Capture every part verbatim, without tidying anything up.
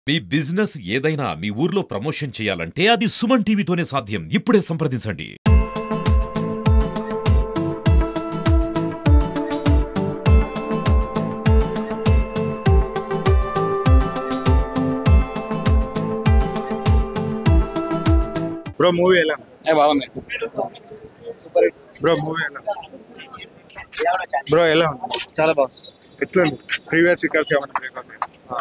మీ business ఏదైనా మీ ఊర్లో promotion చేయాలంటే అది సుమన్ టీవీతోనే సాధ్యం. ఇప్పుడే సంప్రదించండి. బ్రో మూవీ ఎలా ఏ బాగుంది బ్రో మూవీ ఎలా బ్రో ఎలా చాలా బాగుంది. ఎట్లుంది ప్రీవియస్ రికార్డ్స్ ఏమైనా బ్రేక్ అవుతాయి?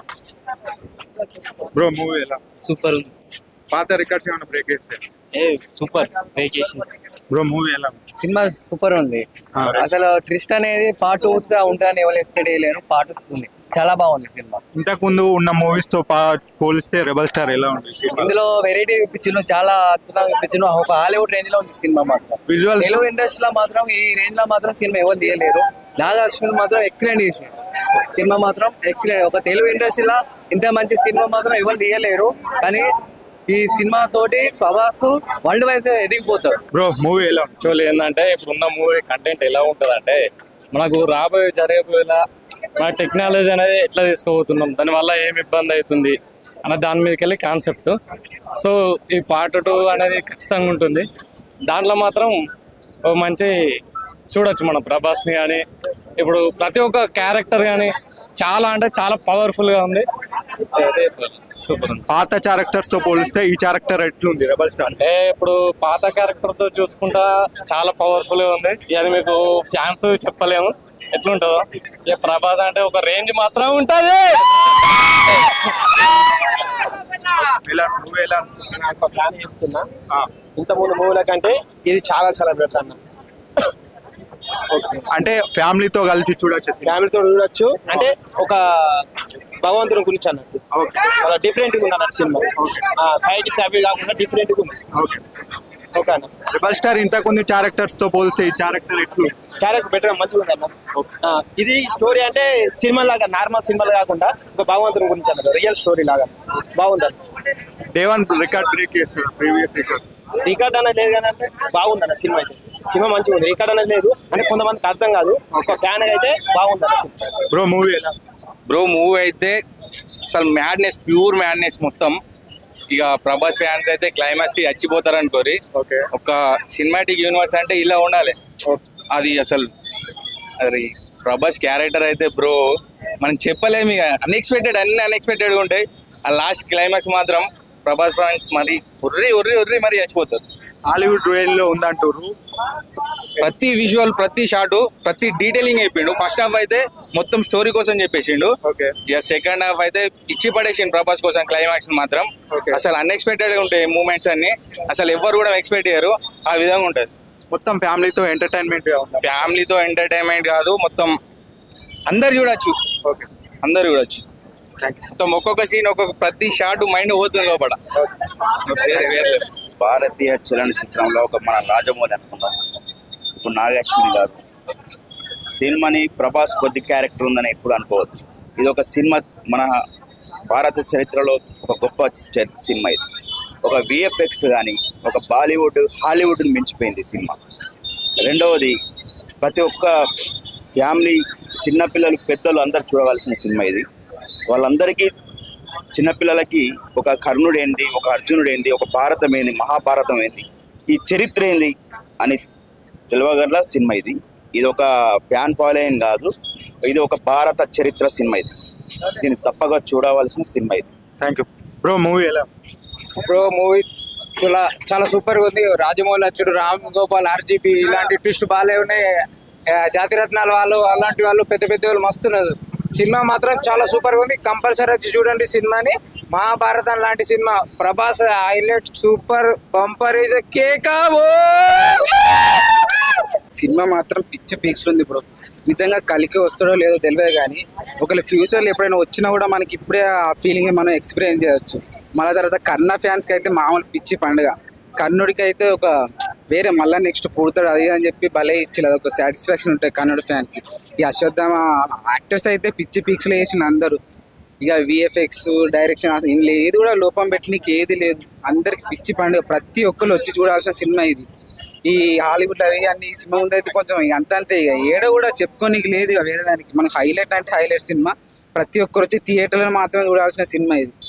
బ్రో మూవీ ఎలా సూపర్ ఉంది. పాత రికార్డ్స్ ఏమైనా బ్రేక్ చేస్తే? ఏ సూపర్ బ్రేక్ చేసింది. బ్రో మూవీ ఎలా సినిమా సూపర్ ఉంది. అసలు ట్విస్ట్ అనేది పార్ట్ టూ ఉంటుందని ఎవరు ఎక్స్పెక్ట్ చేయలేరు. పార్ట్ ఉంది, చాలా బాగుంది సినిమా. ఇంతకు ముందు ఉన్న మూవీస్ తో పోలిస్తే రెబల్ స్టార్ ఎలా ఉంది? ఇందులో వెరైటీ ఇప్పించిన చాలా అద్భుతంగా ఇప్పించిన ఒక హాలీవుడ్ రేంజ్ లో ఉంది సినిమా మాత్రం. విజువల్ తెలుగు ఇండస్ట్రీ లో మాత్రం ఈ రేంజ్ లో మాత్రం సినిమా ఎవరు తీయలేరు. నాగార్జున మాత్రం ఎక్సలెంట్ చేసింది సినిమా మాత్రం ఎక్సలెంట్. ఒక తెలుగు ఇండస్ట్రీలో ఇంత మంచి సినిమా మాత్రం ఎవరు తీయలేరు. కానీ ఈ సినిమా తోటి ప్రభాస్ వరల్డ్ వైజ్ ఎదిగిపోతాడు. బ్రో మూవీ ఎలా యాక్చువల్లీ ఏంటంటే ఇప్పుడున్న మూవీ కంటెంట్ ఎలా ఉంటుంది అంటే మనకు రాబోయే జరగబోయేలా మన టెక్నాలజీ అనేది ఎట్లా తీసుకోబోతున్నాం, దానివల్ల ఏమి ఇబ్బంది అవుతుంది అన్న దాని మీదకి వెళ్ళి కాన్సెప్ట్. సో ఈ పార్ట్ టూ అనేది ఖచ్చితంగా ఉంటుంది. దాంట్లో మాత్రం ఓ మంచి చూడొచ్చు మనం ప్రభాస్ని కానీ. ఇప్పుడు ప్రతి ఒక్క క్యారెక్టర్ కానీ చాలా అంటే చాలా పవర్ఫుల్ గా ఉంది. సూపర్ ఉంది. పాత క్యారెక్టర్స్ తో పోలిస్తే ఈ క్యారెక్టర్ ఎట్లుంది రెబల్ స్టార్? అంటే ఇప్పుడు పాత క్యారెక్టర్ తో చూసుకుంటా చాలా పవర్ఫుల్ గా ఉంది. అది మీకు ఫ్యాన్స్ చెప్పలేము ఎట్లుంటుందో. ఇక ప్రభాస్ అంటే ఒక రేంజ్ మాత్రం ఉంటది. మూవీ ఎలా ఒక ఫ్యాన్ చెప్తున్నా, ఇంత మూడు మూవీల కంటే ఇది చాలా చాలా బెటర్ అన్న. అంటే ఫ్యామిలీతో కలిసి చూడొచ్చు, ఫ్యామిలీతో చూడొచ్చు. అంటే ఒక భగవంతుని గురించి అన్నట్టు చాలా డిఫరెంట్ గా ఉంది అన్న సినిమా. ఫైట్ సాబీ కాకుండా డిఫరెంట్ గా ఉంది. ఓకే అన్న. రెబల్ స్టార్ ఇంతకు ముందు క్యారెక్టర్స్ తో పోలిస్తే ఈ క్యారెక్టర్ ఎట్లు? క్యారెక్టర్ బెటర్ మంచిగా ఉంది అన్న. ఇది స్టోరీ అంటే సినిమా లాగా నార్మల్ సినిమాలు కాకుండా ఒక భగవంతుని గురించి అన్నట్టు రియల్ స్టోరీ లాగా బాగుంది అన్న. దేవన్ రికార్డ్ బ్రేక్ చేస్తాడు ప్రీవియస్ రికార్డ్స్. రికార్డ్ అనేది లేదు కానీ అంటే బాగుంది అన్న సినిమా. అయితే సినిమా మంచిగా ఉంది. రికార్డ్ అనేది లేదు అంటే కొంతమందికి అర్థం కాదు. ఒక ఫ్యాన్ అయితే బాగుంది అన్న సినిమా. బ్రో మూవీ ఎలా? బ్రో మూవీ అయితే అసలు మ్యాడ్నెస్, ప్యూర్ మ్యాడ్నెస్ మొత్తం. ఇక ప్రభాస్ ఫ్యాన్స్ అయితే క్లైమాక్స్ కి చచ్చిపోతారు అనుకోరి. ఒక సినిమాటిక్ యూనివర్స్ అంటే ఇలా ఉండాలి. అది అసలు అది ప్రభాస్ క్యారెక్టర్ అయితే బ్రో మనం చెప్పలేము. ఇక అన్ఎక్స్పెక్టెడ్, అన్ని అన్ఎక్స్పెక్టెడ్ గా ఉంటాయి. ఆ లాస్ట్ క్లైమాక్స్ మాత్రం ప్రభాస్ ఫ్యాన్స్ మరి ఉర్రి ఉర్రి ఉర్రి మరి చచ్చిపోతారు. హాలీవుడ్ రేంజ్ లో ఉందంటారు. ప్రతి విజువల్, ప్రతి షాట్, ప్రతి డీటెయిలింగ్ అయిపోయిండు. ఫస్ట్ హాఫ్ అయితే మొత్తం స్టోరీ కోసం చెప్పేసిండు. ఇక సెకండ్ హాఫ్ అయితే ఇచ్చి పడేసిండు ప్రభాస్ కోసం క్లైమాక్స్ మాత్రం. అసలు అన్ఎక్స్పెక్టెడ్ గా ఉంటాయి మూమెంట్స్ అన్ని. అసలు ఎవరు కూడా ఎక్స్పెక్ట్ చేయరు. ఆ విధంగా ఉంటది. మొత్తం ఫ్యామిలీతో ఎంటర్టైన్మెంట్, ఫ్యామిలీతో ఎంటర్టైన్మెంట్ కాదు, మొత్తం అందరు చూడొచ్చు. అందరు చూడొచ్చు. మొత్తం ఒక్కొక్క సీన్, ఒక్కొక్క ప్రతి షాట్ మైండ్ పోతుంది లోపల. భారతీయ చలనచిత్రంలో ఒక మన రాజమౌళి అనుకున్నాం. ఇప్పుడు నాగేశ్వరి గారు సినిమాని ప్రభాస్ కొద్ది క్యారెక్టర్ ఉందని ఎప్పుడు అనుకోవద్దు. ఇది ఒక సినిమా, మన భారత చరిత్రలో ఒక గొప్ప సినిమా. ఇది ఒక విఎఫ్ఎక్స్ కానీ ఒక బాలీవుడ్ హాలీవుడ్ని మించిపోయింది సినిమా. రెండవది ప్రతి ఒక్క ఫ్యామిలీ, చిన్నపిల్లలు, పెద్దలు అందరు చూడవలసిన సినిమా ఇది. వాళ్ళందరికీ, చిన్నపిల్లలకి ఒక కర్ణుడు ఏంది, ఒక అర్జునుడు ఏంది, ఒక భారతం ఏంది, మహాభారతం ఏంది, ఈ చరిత్ర ఏంది అని తెలియగల సినిమా ఇది. ఇది ఒక ఫ్యాన్ ఫాలోయింగ్ కాదు, ఇది ఒక భారత చరిత్ర సినిమా. ఇది దీన్ని తప్పగా చూడవలసిన సినిమా ఇది. Thank you bro. మూవీ ఎలా? బ్రో మూవీ చాలా చాలా సూపర్ గా ఉంది. రాజమౌళి అచ్చుడు, రామ్ గోపాల్, ఆర్జీపీ ఇలాంటి ట్విస్ట్ బాగాలే ఉన్నాయి. జాతిరత్నాల వాళ్ళు అలాంటి వాళ్ళు పెద్ద పెద్ద వాళ్ళు మస్తున్నారు. సినిమా మాత్రం చాలా సూపర్ గా ఉంది. కంపల్సరీ వచ్చి చూడండి సినిమాని. మహాభారతం లాంటి సినిమా. Prabhas highlight super bumper is కేకా. సినిమా మాత్రం పిచ్చ పీక్స్ ఉంది బ్రో. నిజంగా కలికి వస్తాడో లేదో తెలియదు కానీ ఒకవేళ ఫ్యూచర్లో ఎప్పుడైనా వచ్చినా కూడా మనకి ఇప్పుడే ఆ ఫీలింగ్ మనం ఎక్స్పీరియన్స్ చేయొచ్చు. మళ్ళీ తర్వాత కర్ణ ఫ్యాన్స్కి అయితే మామూలు పిచ్చి పండుగ. కర్ణుడికి అయితే ఒక వేరే మళ్ళీ నెక్స్ట్ పుడతాడు అది అని చెప్పి భలే ఇచ్చి ఒక సాటిస్ఫాక్షన్ ఉంటుంది కర్ణుడి ఫ్యాన్కి. ఈ అశ్వత్థామ యాక్టర్స్ అయితే పిచ్చి పీక్స్లో వేసిన అందరూ. ఇక విఎఫ్ఎక్స్, డైరెక్షన్ అసలు ఇందులో ఏది కూడా లోపం పెట్టడానికి ఏది లేదు. అందరికి పిచ్చి పండుగ. ప్రతి ఒక్కరు వచ్చి చూడాల్సిన సినిమా ఇది. ఈ హాలీవుడ్ అవి అన్ని ఈ సినిమా ముందు అయితే కొంచెం అంత అంతే. ఇక ఏడ కూడా చెప్పుకోనికి లేదు. ఇక వేరే దానికి మనకు హైలైట్ అంటే హైలైట్ సినిమా. ప్రతి ఒక్కరు వచ్చి థియేటర్లో మాత్రమే చూడాల్సిన సినిమా ఇది.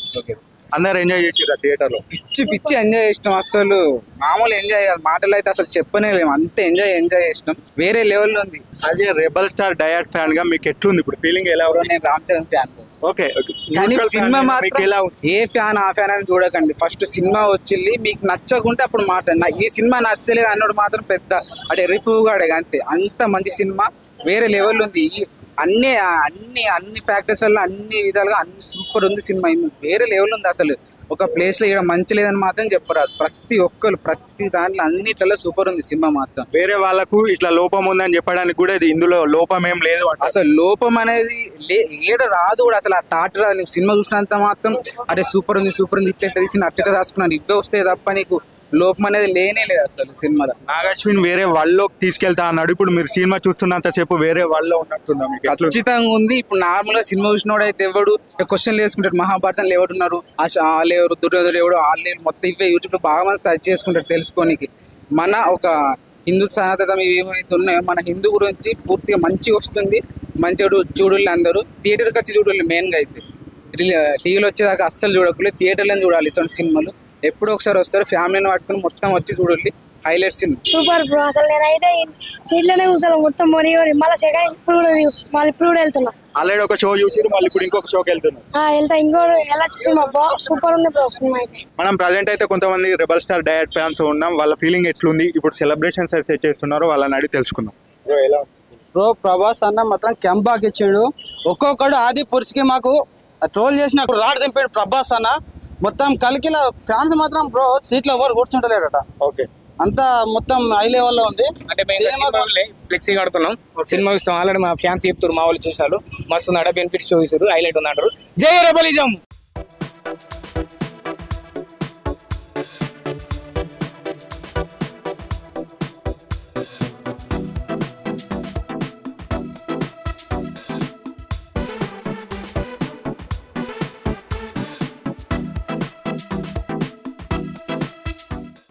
అందరు ఎంజాయ్ చేసిరా థియేటర్ లో? పిచ్చి పిచ్చి ఎంజాయ్ చేసినాం, అసలు మామూలు ఎంజాయ్ కాదు, మాటలు అయితే అసలు చెప్పనే లేము, అంత ఎంజాయ్ ఎంజాయ్ చేసినాం, వేరే లెవెల్లో ఉంది. అదే రెబల్ స్టార్ డయాట్ ఫ్యాన్ గా మీకు ఎట్లుంది ఇప్పుడు ఫీలింగ్? ఎలా ఎవరో నేను రామ్ చరణ్ ఫ్యాన్, ఓకే, కానీ సినిమా మాత్రం ఎలా ఏ ఫ్యాన్ ఆ ఫ్యాన్ అని చూడకండి. ఫస్ట్ సినిమా వచ్చింది, మీకు నచ్చకుంటే అప్పుడు మాట్లాడి ఈ సినిమా నచ్చలేదు అన్నోడు మాత్రం పెద్ద అంటే రిపుగాడే, అంతే. అంత మంచి సినిమా, వేరే లెవెల్ ఉంది. అన్ని అన్ని అన్ని ఫ్యాక్టర్స్ వల్ల అన్ని విధాలుగా అన్ని సూపర్ ఉంది సినిమా, వేరే లెవెల్ ఉంది. అసలు ఒక ప్లేస్ లో ఇక్కడ మంచి లేదని మాత్రం చెప్పరాదు, ప్రతి ఒక్కరు ప్రతి దాంట్లో అన్నిట్లలో సూపర్ ఉంది సినిమా మాత్రం. వేరే వాళ్ళకు ఇట్లా లోపం ఉందని చెప్పడానికి కూడా ఇది ఇందులో లోపం ఏం లేదు, అసలు లోపం అనేది ఏడ రాదు కూడా, అసలు ఆ థాట్ రాదు. నీకు సినిమా చూసినంత మాత్రం అరే సూపర్ ఉంది సూపర్ ఉంది ఇట్లా తీసిన అట్లా రాసుకున్నాను ఇవే వస్తాయి తప్ప నీకు లోపం అనేది లేనే లేదు అసలు సినిమాలో. నాగశ్విన్ వేరే వాళ్ళలోకి తీసుకెళ్తా అన్నాడు, ఇప్పుడు మీరు సినిమా చూస్తున్నంత సేపు వేరే వాళ్ళలో ఉన్నట్టుందా మీకు? ఖచ్చితంగా ఉంది. ఇప్పుడు నార్మల్ గా సినిమా చూసినోడు అయితే ఎవడు క్వశ్చన్ వేసుకుంటాడు, మహాభారతంలో ఎవడున్నారు, వాళ్ళు ఎవరు, దుర్యోధుడు ఎవడు, వాళ్ళు మొత్తం ఇవే యూట్యూబ్ లో బాగా మంది సర్చ్ చేసుకుంటారు తెలుసుకోనికి. మన ఒక హిందూ సనాతనం ఇవి ఏమైతే ఉన్నాయో మన హిందూ గురించి పూర్తిగా మంచిగా వస్తుంది, మంచిగా చూడాలి. అందరూ థియేటర్కి వచ్చి చూడాలి మెయిన్గా అయితే, టీవీలో వచ్చేదాకా అస్సలు చూడకూడదు, థియేటర్లో చూడాలి. ఇటువంటి సినిమాలు ఎప్పుడో ఒకసారి వస్తారు, ఫ్యామిలీని పట్టుకుని మొత్తం వచ్చి చూడాలి. హైలైట్ సినిమా సూపర్ బ్రో, అసలు నేనైతే సీట్లోనే కూర్చోను మొత్తం మొని మళ్ళీ సెకండ్ ఇప్పుడు కూడా మళ్ళీ ఇప్పుడు కూడా వెళ్తున్నా. ఆల్రెడీ ఒక షో చూసి మళ్ళీ ఇప్పుడు ఇంకొక షోకి వెళ్తున్నా వెళ్తా, ఇంకో ఎలా సినిమా బాగా సూపర్ ఉంది బ్రో సినిమా అయితే. మనం ప్రజెంట్ అయితే కొంతమంది రెబల్ స్టార్ డయట్ ఫ్యాన్స్ ఉన్నాం, వాళ్ళ ఫీలింగ్ ఎట్లుంది, ఇప్పుడు సెలబ్రేషన్స్ అయితే చేస్తున్నారు, వాళ్ళని అడిగి తెలుసుకుందాం. బ్రో ఎలా బ్రో? ప్రభాస్ అన్న మాత్రం కెంబాక్ ఇచ్చాడు, ఒక్కొక్కడు ఆది పురుషుకి మాకు ట్రోల్ చేసిన రాడ్ దింపాడు ప్రభాస్ అన్న. మొత్తం కలికిల ఫ్యాన్స్ మాత్రం బ్రో సీట్లో ఎవరు కూర్చుంటలేడట, ఓకే, అంతా మొత్తం హై లెవెల్లో ఉంది. అంటే ఫ్లెక్సీ కడుతున్నాం, సినిమా ఇస్తాం ఆల్రెడీ మా ఫ్యాన్స్ చెప్తారు, మా వాళ్ళు చూసారు మస్తు బెనిఫిట్స్ చూసారు, హైలైట్ ఉంది అంటారు. జై రెబలిజం.